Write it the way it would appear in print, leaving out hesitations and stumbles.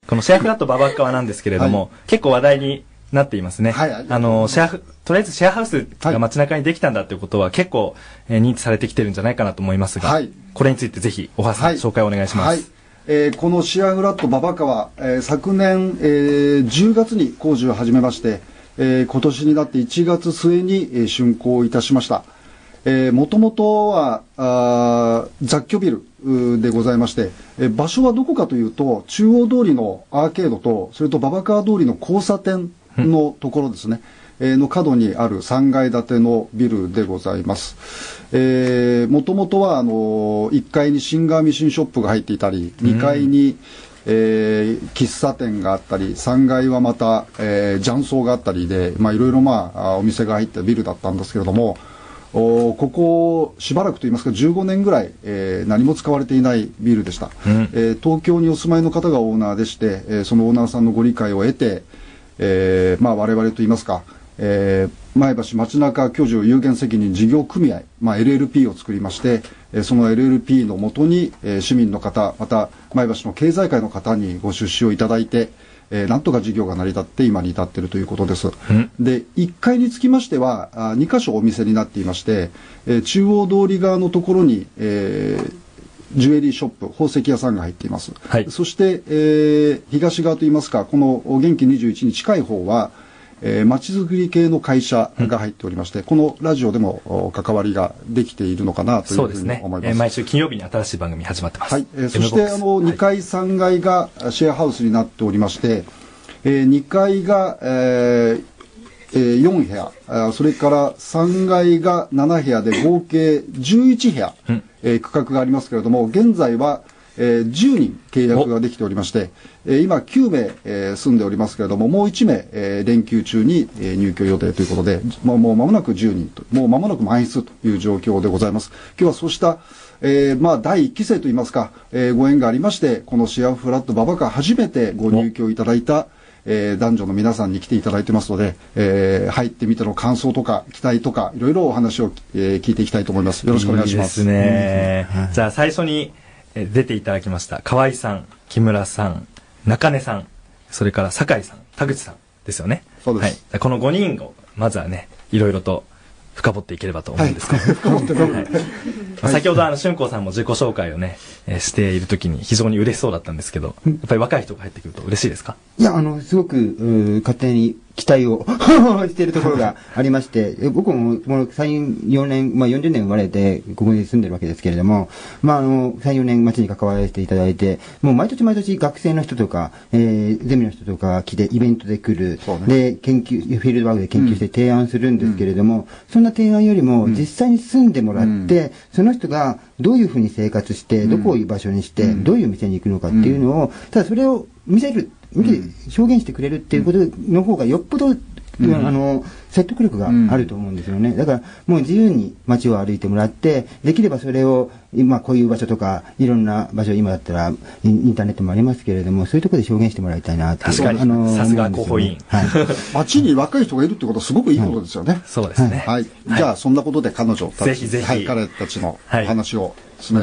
このシェアフラットババカワなんですけれども、結構話題になっていますね。とりあえずシェアハウスが街中にできたんだということは結構、認知されてきてるんじゃないかなと思いますが、これについてぜひ、大橋さん、紹介をお願いします。 このシェアフラットババカワ、昨年、10月に工事を始めまして、今年になって1月末に、竣工いたしました。もともとは雑居ビルでございまして、場所はどこかというと、中央通りのアーケードと、それと馬場川通りの交差点のところですね、の角にある3階建てのビルでございます。もともとは1階にシンガーミシンショップが入っていたり、2階に、喫茶店があったり、3階はまた、雀荘があったりで、いろいろお店が入ったビルだったんですけれども、ここしばらくといいますか15年ぐらい、何も使われていないビルでした、東京にお住まいの方がオーナーでして、そのオーナーさんのご理解を得て、我々といいますか、前橋街中居住有限責任事業組合、LLP を作りまして、その LLP のもとに、市民の方、また前橋の経済界の方にご出資をいただいて、なんとか事業が成り立って今に至っているということです。で、1階につきましては2カ所お店になっていまして、中央通り側のところに、ジュエリーショップ、宝石屋さんが入っています。そして、東側といいますか、この元気21に近い方は、まちづくり系の会社が入っておりまして、このラジオでも関わりができているのかなというふうに思います。 毎週金曜日に新しい番組始まってます。 そして2階3階がシェアハウスになっておりまして、2階が、4部屋、それから3階が7部屋で合計11部屋、区画がありますけれども、現在は10人契約ができておりまして、今9名、住んでおりますけれども、もう1名、連休中に、入居予定ということで、もう間もなく10人と、もう間もなく満室という状況でございます。今日はそうした、第1期生といいますか、ご縁がありまして、このシェアフラットババカ初めてご入居いただいた、男女の皆さんに来ていただいてますので、入ってみての感想とか期待とかいろいろお話を、聞いていきたいと思います。よろしくお願いします。 いいですね。じゃあ最初に出ていただきました河合さん、木村さん、中根さん、それから酒井さん、田口さんですよね。 そうです。 この5人をまずはね、いろいろと深掘っていければと思うんですけど、先ほど春光さんも自己紹介をね、しているときに非常に嬉しそうだったんですけど、やっぱり若い人が入ってくると嬉しいですか？ いや、すごく勝手に期待をしているところがありまして、僕も3、4年、40年生まれてここに住んでるわけですけれども、3、4年町に関わらせていただいて、もう毎年毎年学生の人とか、ゼミの人とか来てイベントで来る、で、フィールドワークで研究して提案するんですけれども、そんな提案よりも実際に住んでもらって、その人がどういうふうに生活して、どこを居場所にして、どういう店に行くのかっていうのを、ただそれを見て証言してくれるっていうことの方がよっぽど、説得力があると思うんですよね。だからもう自由に街を歩いてもらって、できればそれを今こういう場所とかいろんな場所、今だったらインターネットもありますけれども、そういうところで表現してもらいたいなって。 確かに、さすが広報委員。 街に若い人がいるってことはすごくいいことですよね。 そうですね。 じゃあそんなことで彼女たち、 ぜひぜひ彼たちの話を進め